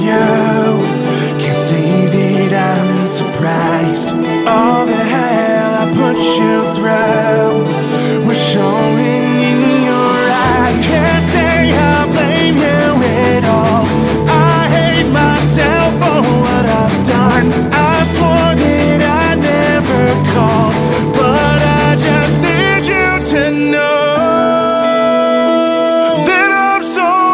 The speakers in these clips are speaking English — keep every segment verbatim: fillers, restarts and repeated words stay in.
you. Can't save it, I'm surprised. All the hell I put you through was showing in your eyes. Can't say I blame you at all. I hate myself for what I've done. I swore that I'd never call, but I just need you to know that I'm so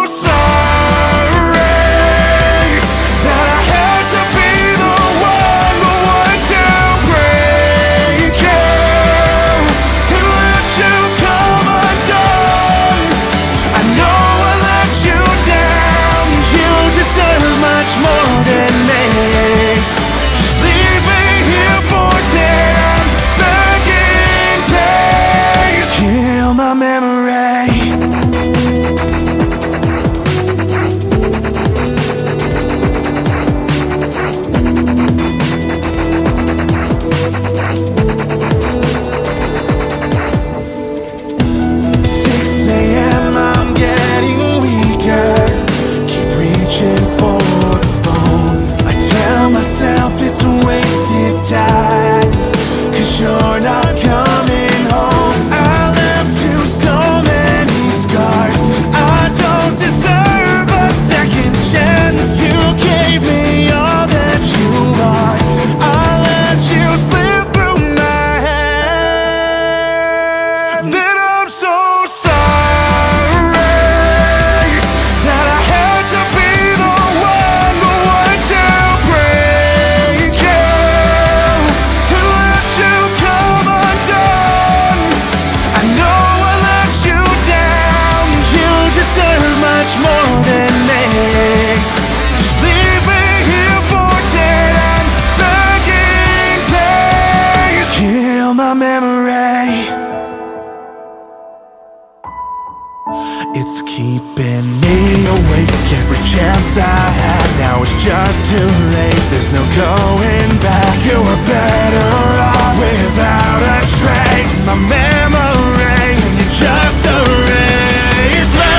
sorry that I had to be the one, the one to break you and let you come undone. I know I let you down. You deserve much more than me. Just leave me here for dead. I'm begging, please kill my memory. six a m I'm getting weaker. Keep reaching for the phone. I tell myself it's a wasted time, 'cause you're not coming home. I left you so many scars. I don't deserve a second chance. You gave me all that you are. I let you slip through my hands. Then I'm so sorry that I had to be the one, the one to break you and let you come undone. I know I let you down. You deserve much more than me. Just leave me here for dead. I'm begging, please kill my memory. It's keeping me awake every chance I had. Now it's just too late, there's no going back. You were better off without a trace. My memory, and you just erased me.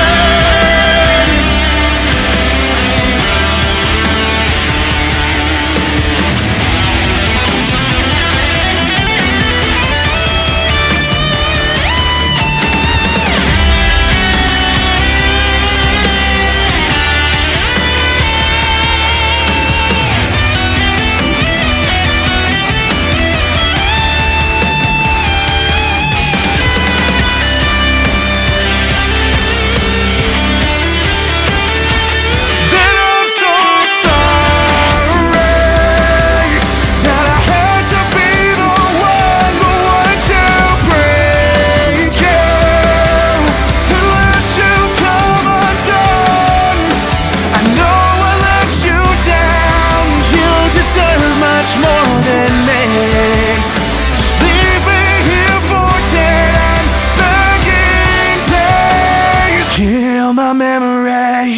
Then I'm so sorry that I had to be the one, the one to break you and let you come undone. I know I let you down. You deserve much more than me. Just leave me here for dead. I'm begging, please kill my memory.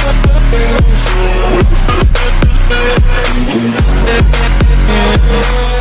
With